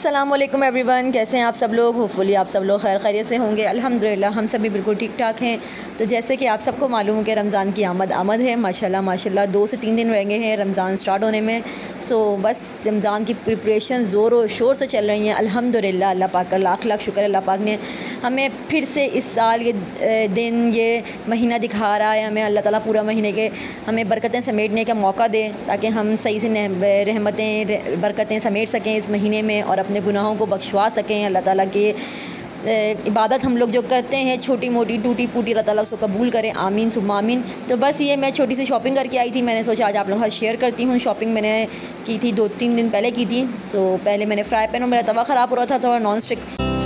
अस्सलामुअलैकुम एवरीवन, कैसे हैं आप सब लोग। होपफुली आप सब लोग खैर खैरियत से होंगे। अल्हम्दुलिल्लाह हम सभी बिल्कुल ठीक ठाक हैं। तो जैसे कि आप सबको मालूम है कि रमज़ान की आमद है। माशाल्लाह माशाल्लाह 2 से 3 दिन रह गए हैं रमज़ान स्टार्ट होने में। सो बस रमज़ान की प्रिपरेशन ज़ोर और शोर से चल रही हैं। अल्हम्दुलिल्लाह अल्लाह पाक का लाख लाख शुक्र। अल्लाह पाक ने हमें फिर से इस साल ये दिन ये महीना दिखा रहा है हमें। अल्लाह ताला पूरा महीने के हमें बरकतें समेटने का मौका दे ताकि हम सही से रहमतें बरकतें समेट सकें इस महीने में और अपने गुनाहों को बख्शवा सकें। अल्लाह ताला की इबादत हम लोग जो करते हैं छोटी मोटी टूटी फूटी, अल्लाह ताला उसको कबूल करें, आमीन सुम्मा आमीन। तो बस ये मैं छोटी सी शॉपिंग करके आई थी। मैंने सोचा आज आप लोगों के साथ शेयर करती हूँ। शॉपिंग मैंने की थी 2-3 दिन पहले की थी। सो पहले मैंने फ्राई पैन और मेरा तवा ख़राब हो रहा था तो नॉन स्टिक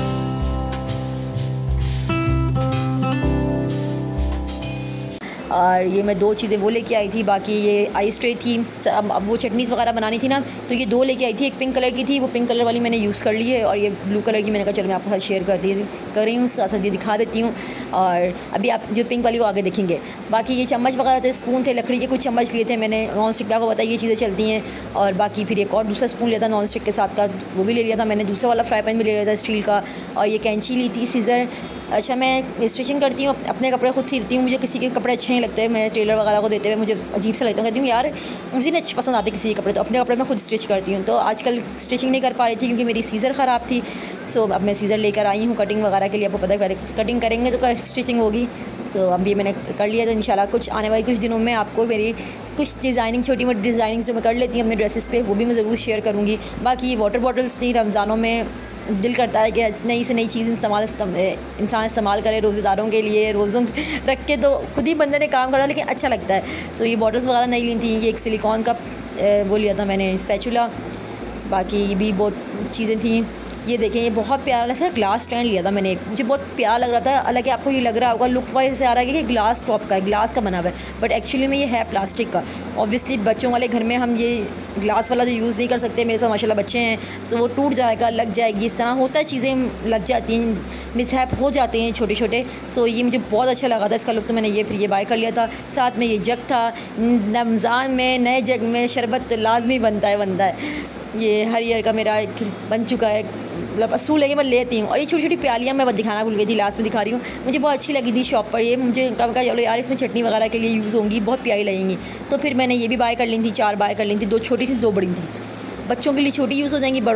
और ये मैं 2 चीज़ें वो लेके आई थी। बाकी ये आइस ट्रे थी। अब वो चटनीज़ वगैरह बनानी थी ना, तो ये 2 लेके आई थी। एक पिंक कलर की थी, वो पिंक कलर वाली मैंने यूज़ कर ली है और ये ब्लू कलर की मैंने कहा चलो मैं आपके साथ शेयर कर रही हूँ, साथ साथ ये दिखा देती हूँ। और अभी आप जो पिंक वाली वो आगे देखेंगे। बाकी ये चम्मच वगैरह थे, स्पून थे, लकड़ी के कुछ चम्मच लिए थे मैंने। नॉन स्टिक आपको पता है ये चीज़ें चलती हैं। और बाकी फिर एक और दूसरा स्पून लिया था नॉन स्टिक के साथ का, वो भी ले लिया था मैंने। दूसरा वाला फ्राई पैन भी ले लिया था स्टील का। और ये कैंची ली थी, सीज़र। अच्छा, मैं स्टिचिंग करती हूँ, अपने कपड़े खुद सिलती हूँ। मुझे किसी के कपड़े अच्छे नहीं लगते, मैं टेलर वगैरह को देते हुए मुझे अजीब सा लगता है। कहती हूँ यार मुझे नहीं अच्छे पसंद आते किसी के कपड़े, तो अपने कपड़े मैं खुद स्टिच करती हूँ। तो आजकल स्टिचिंग नहीं कर पा रही थी क्योंकि मेरी सीज़र ख़राब थी। सो अब मैं सीज़र लेकर आई हूँ कटिंग वगैरह के लिए। आपको पता है कटिंग करेंगे तो स्टिचिंग होगी। सो अभी मैंने कर लिया। तो इंशाल्लाह कुछ आने वाले कुछ दिनों में आपको मेरी कुछ डिज़ाइनिंग, छोटी मोटी डिज़ाइनिंग जो मैं कर लेती हूँ अपने ड्रेसेस पे, वो भी मैं ज़रूर शेयर करूँगी। बाकी वाटर बॉटल्स थी, रमज़ानों में दिल करता है कि नई से नई चीज़ इंसान इस्तेमाल करे रोज़ेदारों के लिए। रोज़ों रख के तो खुद ही बंदे ने काम करा, लेकिन अच्छा लगता है। सो ये बॉटल्स वगैरह नहीं ली थी। ये एक सिलिकॉन का वो लिया था मैंने, स्पैचुला। बाकी भी बहुत चीज़ें थी। ये देखें, ये बहुत प्यारा लग रहा है। ग्लास स्टैंड लिया था मैंने, मुझे बहुत प्यारा लग रहा था। हालांकि आपको ये लग रहा होगा लुक वाइज से आ रहा है कि ग्लास टॉप का है, ग्लास का बना हुआ है, बट एक्चुअली में ये है प्लास्टिक का। ऑब्वियसली बच्चों वाले घर में हम ये ग्लास वाला जो यूज़ नहीं कर सकते। मेरे साथ माशाल्लाह बच्चे हैं तो वो टूट जाएगा, लग जाएगी, इस तरह होता है, चीज़ें लग जाती हैं, मिसहैप हो जाते हैं छोटे छोटे। सो ये मुझे बहुत अच्छा लगा था इसका लुक, तो मैंने ये फिर ये बाय कर लिया था। साथ में ये जग था। रमज़ान में नए जग में शरबत लाजमी बनता है। ये हर ईयर का मेरा एक बन चुका है, मतलब असूल है कि मैं लेती हूँ। और ये छोटी छोटी प्यालियाँ मैं दिखाना भूल गई थी, लास्ट में दिखा रही हूँ। मुझे बहुत अच्छी लगी थी शॉप पर। ये मुझे कहा चलो यार इसमें चटनी वगैरह के लिए यूज़ होंगी, बहुत प्यारी लगेंगी। तो फिर मैंने ये भी बाय कर ली थी, 4 बाय कर ली थी। 2 छोटी थी, 2 बड़ी थी। बच्चों के लिए छोटी यूज़ हो जाएंगी,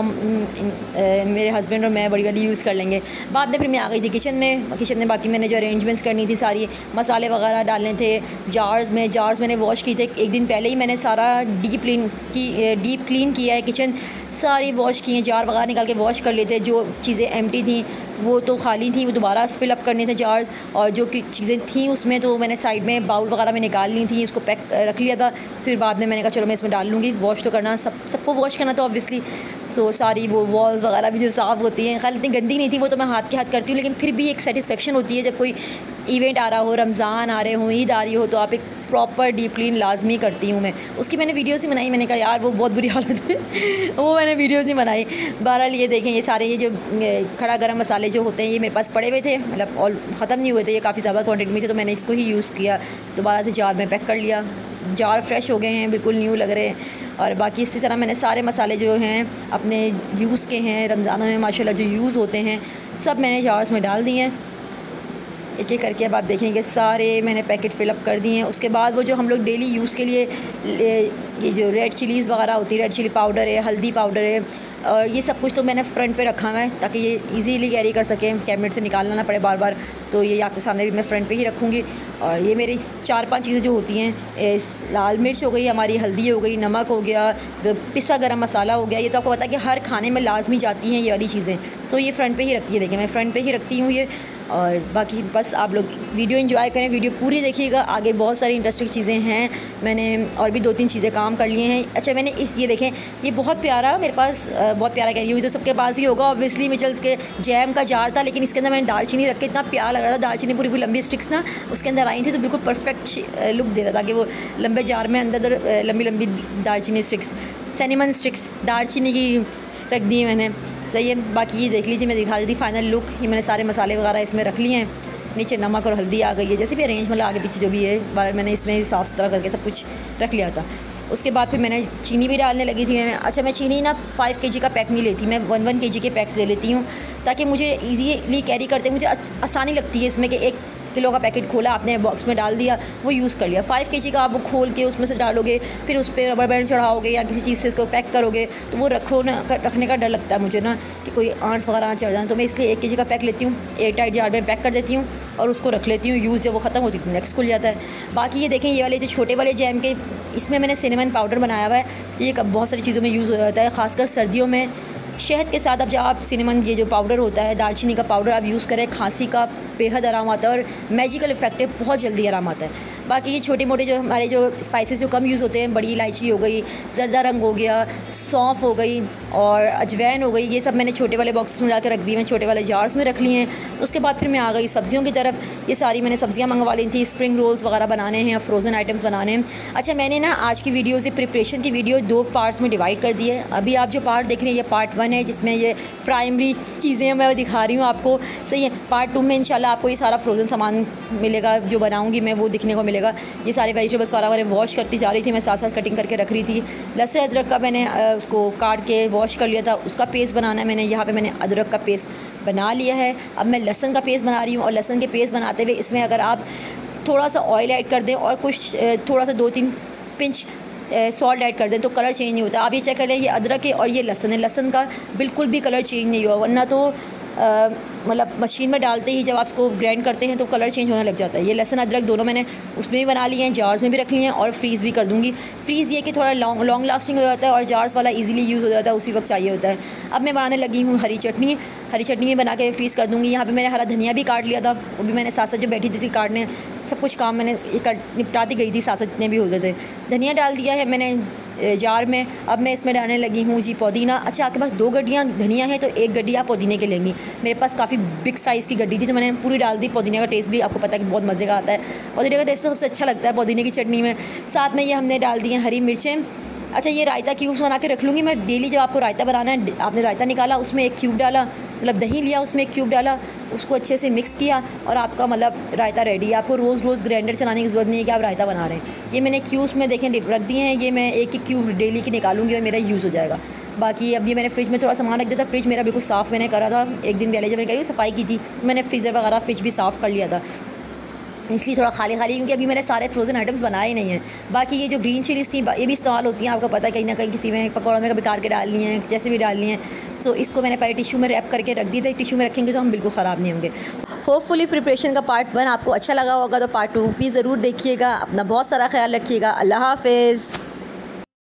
मेरे हस्बैंड और मैं बड़ी वाली यूज़ कर लेंगे। बाद में फिर मैं आ गई थी किचन में। बाकी मैंने जो अरेंजमेंट्स करनी थी, सारी मसाले वगैरह डालने थे जार्स मैंने वॉश की थे। एक दिन पहले ही मैंने सारा डीप क्लीन किया है किचन, सारी वॉश की हैं, जार वगैरह निकाल के वॉश कर लेते। जो चीज़ें एम्प्टी थी वो तो खाली थी, वो दोबारा फिलअप करने थे जार्स। और जो चीज़ें थी उसमें तो मैंने साइड में बाउल वगैरह में निकाल ली थी, उसको पैक रख लिया था। फिर बाद में मैंने कहा चलो मैं इसमें डाल लूँगी, वॉश तो करना, सबको वॉश करना तो ऑब्वियसली। सो सारी वो वॉल्स वगैरह भी जो साफ़ होती हैं, खैर इतनी गंदी नहीं थी, वो तो मैं हाथ के हाथ करती हूँ, लेकिन फिर भी एक सेटिस्फेक्शन होती है जब कोई इवेंट आ रहा हो, रमज़ान आ रहे हों, ईद आ रही हो, तो आप एक प्रॉपर डीप क्लीन लाजमी करती हूँ मैं। उसकी मैंने वीडियोज़ ही बनाई। मैंने कहा यार वो बहुत बुरी हालत है वो मैंने वीडियोज़ ही बनाई। बहरहाल ये देखें, ये सारे ये जो खड़ा गरम मसाले जो होते हैं ये मेरे पास पड़े हुए थे, मतलब और ख़त्म नहीं हुए थे, ये काफ़ी ज़्यादा क्वांटिटी में थे, तो मैंने इसको ही यूज़ किया। दोबारा से जार में पैक कर लिया। जार फ्रेश हो गए हैं, बिल्कुल न्यू लग रहे हैं। और बाकी इसी तरह मैंने सारे मसाले जो हैं अपने यूज़ के हैं रमज़ानों में माशाल्लाह जो यूज़ होते हैं, सब मैंने जार्स में डाल दिए हैं एक एक करके। अब आप देखेंगे सारे मैंने पैकेट फ़िलअप कर दिए हैं। उसके बाद वो जो हम लोग डेली यूज़ के लिए ये जो रेड चिलीज़ वगैरह होती है, रेड चिली पाउडर है, हल्दी पाउडर है, और ये सब कुछ तो मैंने फ्रंट पे रखा हुआ है ताकि ये इजीली कैरी कर सकें, कैबिनेट से निकालना ना पड़े बार बार। तो ये आपके सामने भी मैं फ्रंट पे ही रखूँगी। और ये मेरी 4-5 चीज़ें जो होती हैं, लाल मिर्च हो गई हमारी, हल्दी हो गई, नमक हो गया, पिसा गरम मसाला हो गया। ये तो आपको पता है कि हर खाने में लाजमी जाती हैं ये वाली चीज़ें। सो ये फ्रंट पे ही रखती है, देखिए मैं फ्रंट पे ही रखती हूँ ये। और बाकी बस आप लोग वीडियो एंजॉय करें, वीडियो पूरी देखिएगा, आगे बहुत सारी इंटरेस्टिंग चीज़ें हैं। मैंने और भी 2-3 चीज़ें काम कर लिए हैं। अच्छा, मैंने ये देखें, ये बहुत प्यारा मेरे पास, बहुत प्यारा कह रही हूँ, तो सबके पास ही होगा ऑब्वियसली, मिचल्स के जैम का जार था, लेकिन इसके अंदर मैंने दालचीनी रख के इतना प्यारा लग रहा था। दालचीनी पूरी लंबी स्टिक्स ना उसके अंदर आई थी, तो बिल्कुल परफेक्ट लुक दे रहा था कि वो लंबे जार में अंदर लंबी लंबी दालचीनी स्टिक्स, सिनेमन स्टिक्स दालचीनी की रख दी मैंने। सही है। बाकी ये देख लीजिए, मैं दिखा रही थी फाइनल लुक। ये मैंने सारे मसाले वगैरह इसमें रख लिए हैं। नीचे नमक और हल्दी आ गई है, जैसे भी अरेंज मतलब आगे पीछे जो भी है, मैंने इसमें साफ़ सुथरा करके सब कुछ रख लिया था। उसके बाद फिर मैंने चीनी भी डालने लगी थी मैं। अच्छा, मैं चीनी ना 5 kg का पैक नहीं लेती, मैं 1 kg के पैक्स ले लेती हूँ, ताकि मुझे ईजीली कैरी करते मुझे आसानी लगती है इसमें कि 1 किलो का पैकेट खोला, आपने बॉक्स में डाल दिया, वो यूज़ कर लिया। 5 kg का आप वो खोल के उसमें से डालोगे, फिर उस पर रबर बैंड चढ़ाओगे या किसी चीज़ से इसको पैक करोगे, तो वो रखने का डर लगता है मुझे ना कि कोई आंट्स वगैरह ना चढ़ जाए। तो मैं इसलिए 1 kg का पैक लेती हूँ, एयर टाइट जार में पैक कर देती हूँ और उसको रख लेती हूँ। यूज़ जब वो ख़त्म होती है नेक्स्ट खुल जाता है। बाकी ये देखें, ये वाले जो छोटे वाले जैम के, इसमें मैंने सिनेमन पाउडर बनाया हुआ है, तो ये बहुत सारी चीज़ों में यूज़ हो जाता है, ख़ासकर सर्दियों में। शहद के साथ अब जब आप सिनेमन, ये जो पाउडर होता है, दालचीनी का पाउडर आप यूज़ करें, खांसी का बेहद आराम आता है और मैजिकल इफेक्ट है, बहुत जल्दी आराम आता है। बाकी ये छोटे मोटे जो हमारे जो स्पाइसेस जो कम यूज़ होते हैं, बड़ी इलायची हो गई, ज़रदा रंग हो गया, सौंफ हो गई और अजवैन हो गई, ये सब मैंने छोटे वाले बॉक्स में डाल के रख दिए, मैं छोटे वाले जार्स में रख लिए हैं। उसके बाद फिर मैं आ गई सब्जियों की तरफ। ये सारी मैंने सब्जियाँ मंगवा ली थी, स्प्रिंग रोल्स वगैरह बनाने हैं, फ्रोज़न आइटम्स बनाने हैं। अच्छा, मैंने ना आज की वीडियो से प्रिपरेशन की वीडियो 2 पार्ट्स में डिवाइड कर दी है। अभी आप जो पार्ट देख रहे हैं, ये पार्ट 1 है, जिसमें ये प्राइमरी चीज़ें मैं दिखा रही हूँ आपको, सही है। पार्ट 2 में इंशाल्लाह आपको ये सारा फ्रोज़न सामान मिलेगा, जो बनाऊंगी मैं वो दिखने को मिलेगा। ये सारे वेजिटेबल्स वाला मैंने वॉश करती जा रही थी, मैं साथ साथ कटिंग करके रख रही थी। लहसुन अदरक का मैंने उसको काट के वॉश कर लिया था, उसका पेस्ट बनाना है मैंने। यहाँ पे मैंने अदरक का पेस्ट बना लिया है। अब मैं लहसुन का पेस्ट बना रही हूँ, और लहसुन के पेस्ट बनाते हुए इसमें अगर आप थोड़ा सा ऑयल ऐड कर दें और कुछ थोड़ा सा 2-3 पिंच सॉल्ट ऐड कर दें तो कलर चेंज नहीं होता। आप ये चेक कर लें, ये अदरक है और ये लहसुन है, लहसुन का बिल्कुल भी कलर चेंज नहीं हुआ, वरना तो मतलब मशीन में डालते ही जब आप इसको ग्राइंड करते हैं तो कलर चेंज होने लग जाता है। ये लहसुन अदरक दोनों मैंने उसमें भी बना लिए हैं, जार्स में भी रख लिए हैं और फ्रीज़ भी कर दूँगी। फ्रीज़ ये कि थोड़ा लॉन्ग लास्टिंग हो जाता है और जार्स वाला इजीली यूज़ हो जाता है, उसी वक्त चाहिए होता है। अब मैं बनाने लगी हूँ हरी चटनी में बना के फ्रीज़ कर दूँगी। यहाँ पर मैंने हरा धनिया भी काट लिया था, वो भी मैंने साथ साथ जो बैठी थी काटने, सब कुछ काम मैंने निपटाती गई थी साथ साथ जितने भी होते थे। धनिया डाल दिया है मैंने जार में। अब मैं इसमें डालने लगी हूँ जी पुदीना। अच्छा, आपके पास 2 गड्डियाँ धनिया है तो 1 गड्डी आप पुदीने के लेंगी। मेरे पास काफ़ी बिग साइज़ की गड्डी थी तो मैंने पूरी डाल दी। पुदीने का टेस्ट भी आपको पता है कि बहुत मज़े का आता है। पुदीने का टेस्ट तो सबसे अच्छा लगता है पुदीने की चटनी में। साथ में ये हमने डाल दी हैं हरी मिर्चें। अच्छा, ये रायता क्यूब्स बना के रख लूँगी मैं डेली। जब आपको रायता बनाना है, आपने रायता निकाला, उसमें 1 क्यूब डाला, मतलब दही लिया, उसमें 1 क्यूब डाला, उसको अच्छे से मिक्स किया और आपका मतलब रायता रेडी है। आपको रोज़ ग्राइंडर चलाने की ज़रूरत नहीं है कि आप रायता बना रहे हैं। ये मैंने क्यूब्स में देखें रख दिए हैं। ये मैं 1 क्यूब डेली की निकालूंगी और मेरा यूज़ हो जाएगा। बाकी अब ये मैंने फ्रिज में थोड़ा सामान रख दिया था। फ्रिज मेरा बिल्कुल साफ़ मैंने करा था, एक दिन पहले जब मैंने करी सफाई की थी, मैंने फ्रीज़र वगैरह फ्रिज भी साफ़ कर लिया था, इसलिए थोड़ा खाली क्योंकि अभी मैंने सारे फ्रोज़न आइटम्स बनाए ही नहीं हैं। बाकी ये जो ग्रीन चिलीज़ थी ये भी इस्तेमाल होती हैं, आपको पता है, कहीं ना कहीं किसी में पकौड़ों में कभी काट के डालनी है, जैसे भी डालनी है। तो इसको मैंने पहले टिश्यू में रैप करके रख दी थी। टिश्यू में रखेंगे तो हम बिल्कुल ख़राब नहीं होंगे। होपफुली प्रिपरेशन का पार्ट 1 आपको अच्छा लगा होगा, तो पार्ट 2 भी ज़रूर देखिएगा। अपना बहुत सारा ख्याल रखिएगा। अल्लाह हाफ़िज़।